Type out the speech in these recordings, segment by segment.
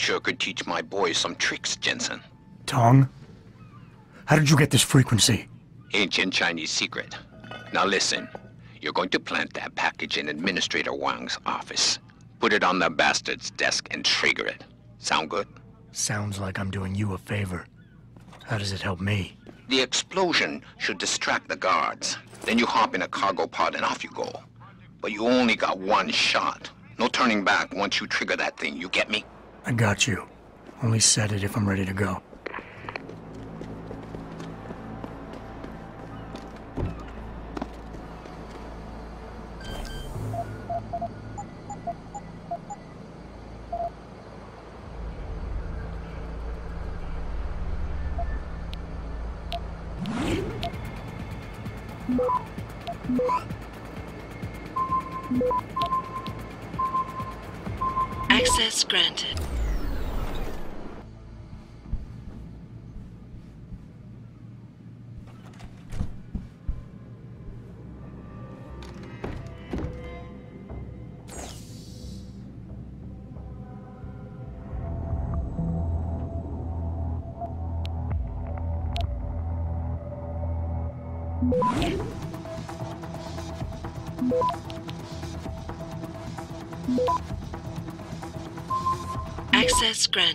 sure could teach my boys some tricks, Jensen. Tong? How did you get this frequency? Ancient Chinese secret. Now listen, you're going to plant that package in Administrator Wang's office. Put it on the bastard's desk and trigger it. Sound good? Sounds like I'm doing you a favor. How does it help me? The explosion should distract the guards. Then you hop in a cargo pod and off you go. But you only got one shot. No turning back once you trigger that thing, you get me? I got you. Only set it if I'm ready to go. Access granted. Access granted.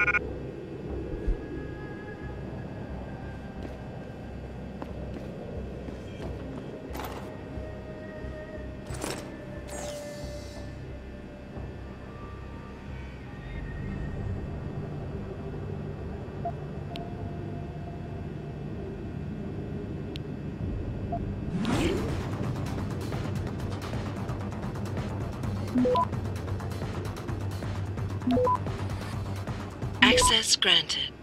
Access granted.